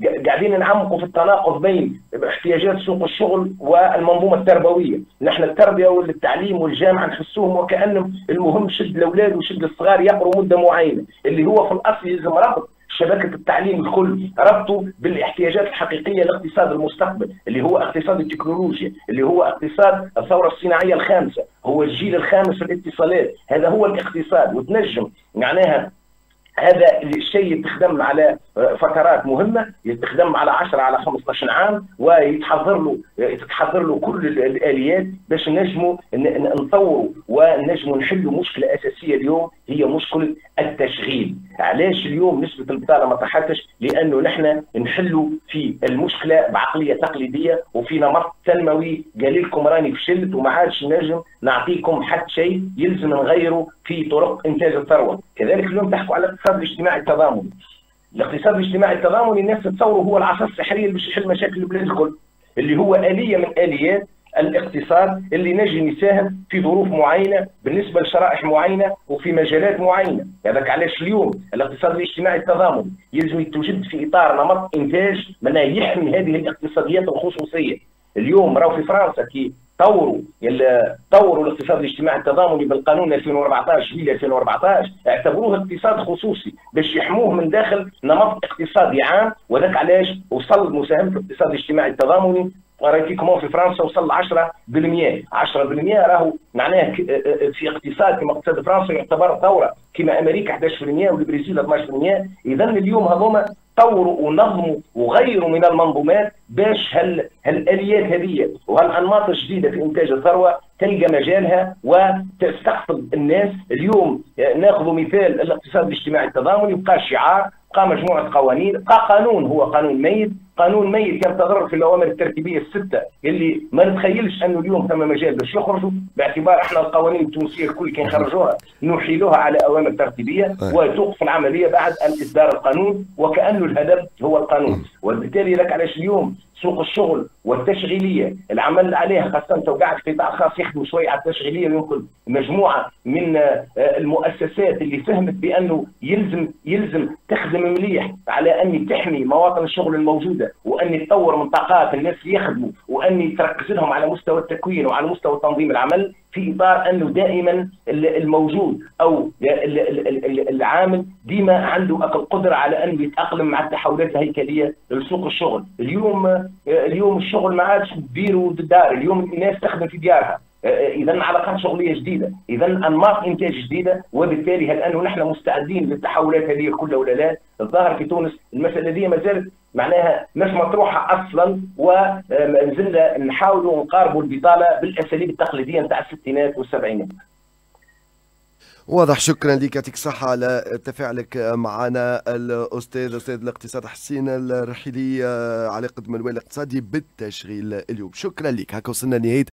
D: قاعدين نعمقوا في التناقض بين احتياجات سوق الشغل والمنظومه التربويه. نحن التربيه والتعليم والجامعه نحسوهم وكانهم المهم شد الاولاد وشد الصغار يقروا مده معينه، اللي هو في الاصل يلزم ربط شبكه التعليم الكل، ربطه بالاحتياجات الحقيقيه لاقتصاد المستقبل اللي هو اقتصاد التكنولوجيا، اللي هو اقتصاد الثوره الصناعيه الخامسه، هو الجيل الخامس في الاتصالات، هذا هو الاقتصاد. وتنجم معناها هذا الشيء يتخدم على فترات مهمه، يتخدم على 10 على 15 عام، ويتحضر له كل الاليات باش نجموا نطوروا ونجموا نحلوا مشكله اساسيه اليوم هي مشكله التشغيل. علاش اليوم نسبه البطاله ما طاحتش؟ لانه نحن نحلوا في المشكله بعقليه تقليديه وفي نمط تنموي قال لكم راني فشلت وما عادش نجم نعطيكم حتى شيء، يلزم نغيروا في طرق انتاج الثروه. كذلك اليوم تحكوا على الاقتصاد الاجتماعي التضامني. الاقتصاد الاجتماعي التضامني الناس تتصوره هو العصا السحريه اللي باش يحل مشاكل البلاد الكل، اللي هو آلية من آليات الاقتصاد اللي نجم يساهم في ظروف معينه بالنسبه لشرائح معينه وفي مجالات معينه. هذاك علاش اليوم الاقتصاد الاجتماعي التضامني يلزم يتوجد في اطار نمط انتاج معناه يحمي هذه الاقتصاديات الخصوصيه. اليوم راهو في فرنسا كي طوروا الاقتصاد الاجتماعي التضامني بالقانون 2014 جويلية 2014 اعتبروه اقتصاد خصوصي باش يحموه من داخل نمط اقتصادي عام، وذاك علاش وصل مساهمه الاقتصاد الاجتماعي التضامني رايتيكم في فرنسا وصل 10%. 10% راهو معناه في اقتصاد كما اقتصاد فرنسا يعتبر ثوره، كما امريكا 11% والبرازيل 12%. اذا اليوم هذوما طوروا ونظموا وغيروا من المنظومات باش هالاليات هذه وهالانماط الجديده في انتاج الثروه تلقى مجالها وتستقطب الناس. اليوم ناخذ مثال الاقتصاد الاجتماعي التضامني، بقى شعار، بقى مجموعه قوانين، بقى قانون هو قانون ميت، قانون ميت يتضرر في الاوامر الترتيبيه السته اللي ما نتخيلش انه اليوم ثم مجال باش يخرجوا، باعتبار احنا القوانين التونسيه الكل كي نخرجوها نحيلوها على اوامر ترتيبيه وتوقف العمليه بعد ان اصدار القانون وكانه الهدف هو القانون. وبالتالي لك علاش اليوم سوق الشغل والتشغيليه العمل عليها خاصه توقعت قطاع خاص يخدم شويه على التشغيليه، يمكن مجموعه من المؤسسات اللي فهمت بانه يلزم تخدم مليح على ان تحمي مواطن الشغل الموجوده وان تطور من طاقات الناس اللي يخدموا وان تركز لهم على مستوى التكوين وعلى مستوى تنظيم العمل، في اطار انه دائما الموجود او العامل ديما عنده القدره على انه يتاقلم مع التحولات الهيكليه لسوق الشغل. اليوم الشغل ما عادش كبير والدار، اليوم الناس تخدم في ديارها، اذا علاقات شغليه جديده، اذا انماط انتاج جديده، وبالتالي هل انه نحن مستعدين للتحولات هذه كلها ولا لا؟ الظاهر في تونس المساله دي ما زالت معناها مش مطروحه اصلا، ونزلنا نحاولوا نقاربوا البطاله بالاساليب التقليديه نتاع الستينات والسبعينات.
A: واضح. شكرا لك، يعطيك الصحة على تفاعلك معنا الأستاذ الاقتصاد حسين الرحيلي على قدم الوالي الاقتصادي بالتشغيل اليوم. شكرا لك. هكا وصلنا لنهاية